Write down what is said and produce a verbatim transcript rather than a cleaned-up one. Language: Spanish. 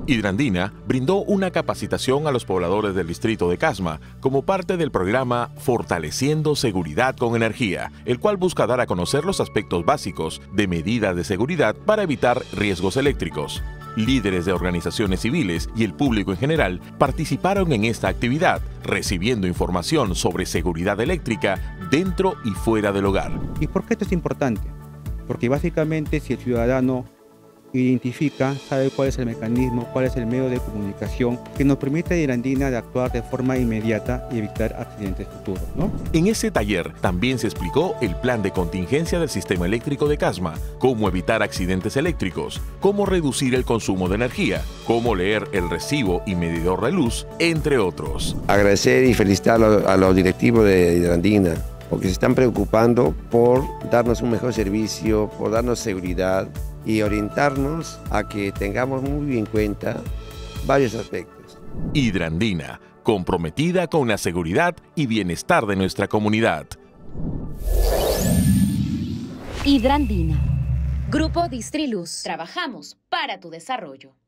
Hidrandina brindó una capacitación a los pobladores del distrito de Casma como parte del programa Fortaleciendo Seguridad con Energía, el cual busca dar a conocer los aspectos básicos de medidas de seguridad para evitar riesgos eléctricos. Líderes de organizaciones civiles y el público en general participaron en esta actividad, recibiendo información sobre seguridad eléctrica dentro y fuera del hogar. ¿Y por qué esto es importante? Porque básicamente si el ciudadano identifica, sabe cuál es el mecanismo, cuál es el medio de comunicación que nos permite a Hidrandina de actuar de forma inmediata y evitar accidentes futuros, ¿no? En ese taller también se explicó el plan de contingencia del sistema eléctrico de Casma, cómo evitar accidentes eléctricos, cómo reducir el consumo de energía, cómo leer el recibo y medidor de luz, entre otros. Agradecer y felicitar a los, a los directivos de Hidrandina, porque se están preocupando por darnos un mejor servicio, por darnos seguridad y orientarnos a que tengamos muy en cuenta varios aspectos. Hidrandina, comprometida con la seguridad y bienestar de nuestra comunidad. Hidrandina. Grupo Distriluz. Trabajamos para tu desarrollo.